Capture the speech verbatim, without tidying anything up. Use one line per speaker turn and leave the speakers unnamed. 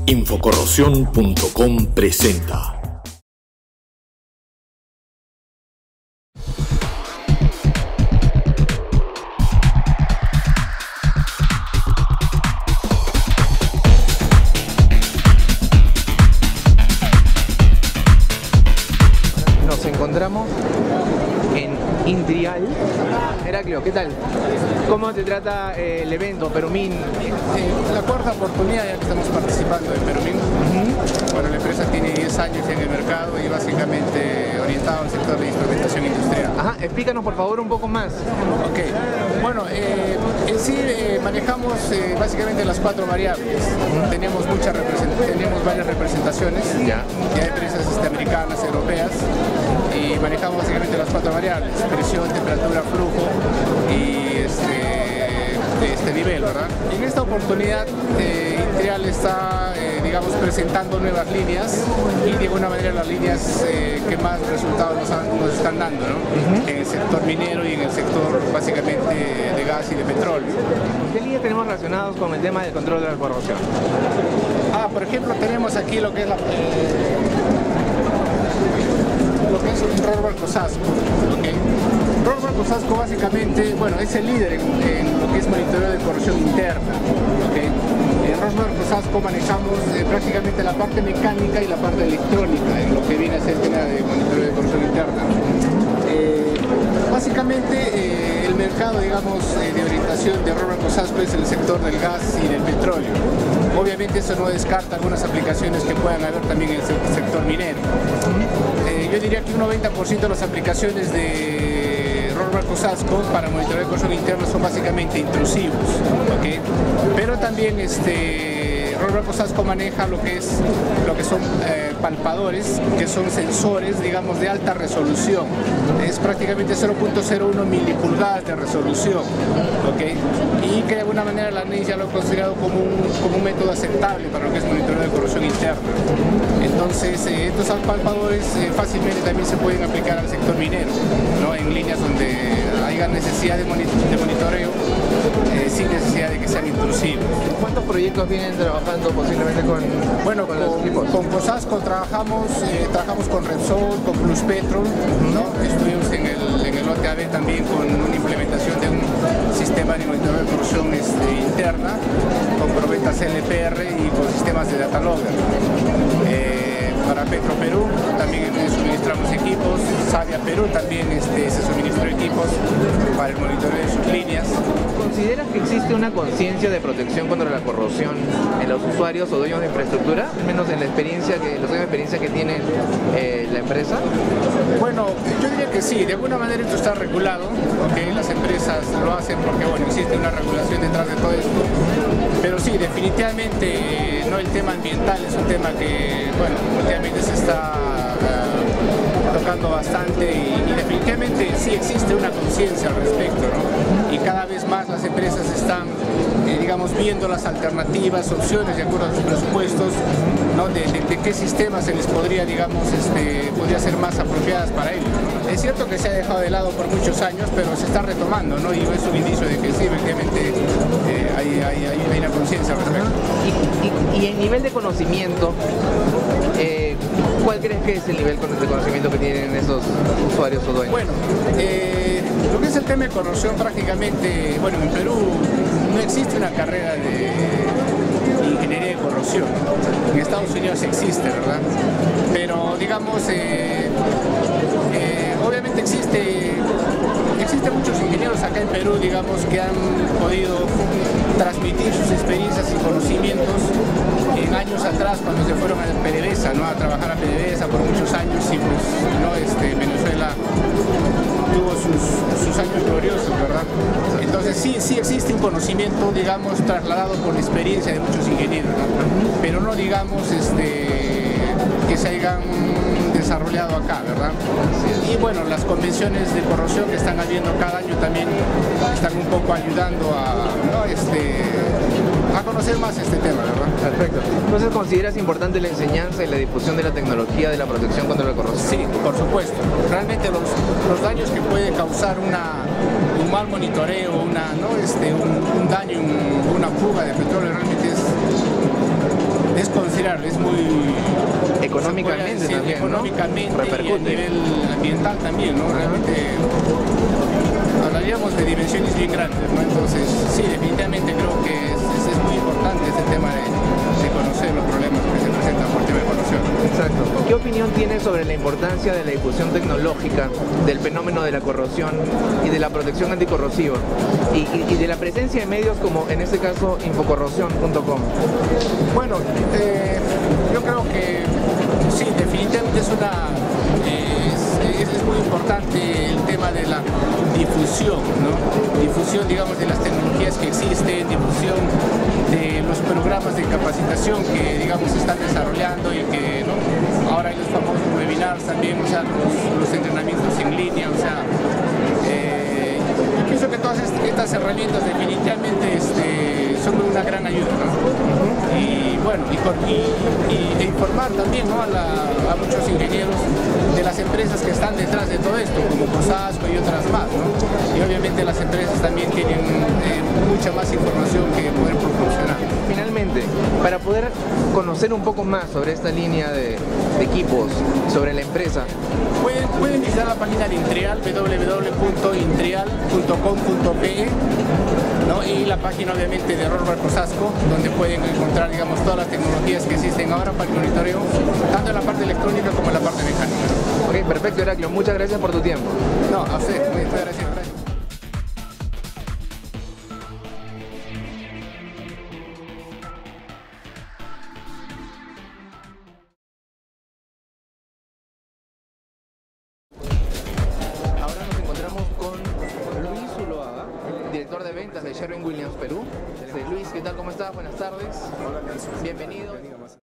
Infocorrosión punto com presenta.
Nos encontramos en Intrial. Heraclio, ¿qué tal? ¿Cómo te trata eh, el evento Perumín?
Eh, la cuarta oportunidad ya que estamos participando en Perumín. Uh-huh. Bueno, la empresa tiene diez años en el mercado y básicamente orientado al sector de instrumentación industrial.
Ajá, explícanos por favor un poco más.
Ok, bueno, eh, en sí eh, manejamos eh, básicamente las cuatro variables. Uh-huh. Tenemos, muchas tenemos varias representaciones, ya, ya de empresas este, americanas, europeas, y manejamos básicamente las cuatro variables: presión, temperatura, flujo y este, este nivel, ¿verdad? En esta oportunidad eh, Intrial está eh, digamos presentando nuevas líneas y de alguna manera las líneas eh, que más resultados nos, han, nos están dando, ¿no? Uh-huh. En el sector minero y en el sector básicamente de gas y de petróleo.
¿Qué líneas tenemos relacionados con el tema del control de la corrosión?
Ah, por ejemplo, tenemos aquí lo que es la... Eh, lo que es un Rorval Cosasco, ¿okay? Rorval Cosasco básicamente, bueno, es el líder en, en lo que es monitoreo de corrosión interna, ¿okay? En Rorval Cosasco manejamos eh, prácticamente la parte mecánica y la parte electrónica en lo que viene a ser el tema de monitoreo de corrosión interna. Eh, básicamente eh, el mercado, digamos, eh, de orientación de Rorval Cosasco es el sector del gas y del petróleo. Obviamente eso no descarta algunas aplicaciones que puedan haber también en el sector minero. Eh, yo diría que un noventa por ciento de las aplicaciones de Rorval Cosasco para monitorear de corrosión interna son básicamente intrusivos, ¿okay? Pero también este, Rorval Cosasco maneja lo que, es, lo que son eh, palpadores, que son sensores, digamos, de alta resolución. Es prácticamente cero punto cero uno milipulgadas de resolución, ¿okay? Y que de alguna manera la ANEIS ya lo ha considerado como un, como un método aceptable para lo que es monitoreo de corrosión interna. Entonces, eh, estos palpadores eh, fácilmente también se pueden aplicar al sector minero, ¿no? En líneas donde haya necesidad de, monitoreo, de monitoreo eh, sin necesidad de que sean intrusivos.
¿Cuántos proyectos vienen trabajando posiblemente con,
bueno,
con,
con
los equipos?
Con Cosasco trabajamos, eh, trabajamos con Repsol, con Pluspetrol, ¿no? Estuvimos en el, en el O T A B también con una implementación de un sistema de monitoreo de corrosión este, interna, con probetas L P R y con sistemas de data logger. Eh, para Petro Perú también suministramos equipos, Savia Perú también este, se suministró equipos para el monitoreo de sus líneas.
¿Consideras que existe una conciencia de protección contra la corrosión en los usuarios o dueños de infraestructura? Al menos en la experiencia que, los años de experiencia que tiene eh, la empresa.
Bueno, yo diría que sí, de alguna manera esto está regulado, ¿okay? Las empresas lo hacen porque bueno, existe una regulación detrás de todo esto, pero sí, definitivamente no, el tema ambiental es un tema que, bueno, últimamente se está uh, tocando bastante y, y definitivamente sí existe una conciencia al respecto, ¿no? Y cada vez más las empresas están, eh, digamos, viendo las alternativas, opciones de acuerdo a sus presupuestos, ¿no? De, de, de qué sistemas se les podría, digamos, este, podría ser más apropiadas para ellos, ¿no? Es cierto que se ha dejado de lado por muchos años, pero se está retomando, ¿no? Y es un indicio de que sí, efectivamente, eh, hay, hay, hay, hay una conciencia al respecto.
Y, y, y en nivel de conocimiento, eh, ¿cuál crees que es el nivel de conocimiento que tienen esos usuarios o dueños?
Bueno, eh, lo que es el tema de corrosión prácticamente, bueno, en Perú no existe una carrera de ingeniería de corrosión. En Estados Unidos existe, ¿verdad? Pero digamos, eh, eh, obviamente existe, existen muchos ingenieros acá en Perú, digamos, que han podido transmitir sus experiencias y conocimientos en años atrás cuando se fueron a PDVSA, ¿no? A trabajar a PDVSA por muchos años y pues, ¿no? Este, Venezuela tuvo sus, sus años gloriosos, ¿verdad? Entonces sí, sí existe un conocimiento, digamos, trasladado por la experiencia de muchos ingenieros, ¿no? Pero no, digamos, este, que se hayan desarrollado acá, ¿verdad? Y bueno, las convenciones de corrosión que están habiendo cada año también están un poco ayudando a, ¿no? este, a conocer más este tema, ¿verdad?
Perfecto. Entonces, ¿consideras importante la enseñanza y la difusión de la tecnología de la protección contra la corrosión?
Sí, por supuesto. Realmente los, los daños que puede causar una, un mal monitoreo, una, ¿no? este, un, un daño, un, una fuga de petróleo realmente es, es considerable. claro, es muy...
Económicamente
decir,
también,
económicamente
¿no? Repercute.
Y a nivel ambiental también, ¿no? Realmente hablaríamos de dimensiones bien grandes, ¿no? Entonces, sí, definitivamente creo que es, es, es muy importante este tema de, de conocer los problemas que se presentan por el tema de corrosión.
Exacto. ¿Qué opinión tienes sobre la importancia de la difusión tecnológica del fenómeno de la corrosión y de la protección anticorrosiva? Y, y, y de la presencia de medios como, en este caso, infocorrosión punto com.
Bueno, eh, yo creo que sí, definitivamente es una... Eh, es, es muy importante el tema de la difusión, ¿no? Difusión, digamos, de las tecnologías que existen, difusión de los programas de capacitación que, digamos, se están desarrollando y que, ¿no? Ahora hay los famosos webinars también, o sea, los, los entrenamientos en línea, o sea, eh, yo pienso que todas estas herramientas definitivamente este, son de una gran ayuda, ¿no? Y bueno, y, y, y, e informar también, ¿no? a, la, a muchos ingenieros de las empresas que están detrás de todo esto, como COSASCO y otras más, ¿no? Y obviamente las empresas también tienen eh, mucha más información que poder proporcionar.
Finalmente, para poder conocer un poco más sobre esta línea de, de equipos, sobre la empresa,
pueden, pueden visitar la página de Intrial, w w w punto intrial punto com punto pe, ¿no? Y la página obviamente de Rosberg COSASCO, donde pueden encontrar, digamos, todas las tecnologías que existen ahora para el monitoreo, tanto en la parte electrónica como en la parte mecánica.
Ok, perfecto, Heraclio, muchas gracias por tu tiempo.
No, a usted, muchas gracias.
Ahora nos encontramos con Luis Zuloaga, director de ventas de Sherwin Williams Perú. Luis, ¿qué tal? ¿Cómo estás? Buenas tardes.
Hola, Nelson.
Bienvenido.
Bienvenido más.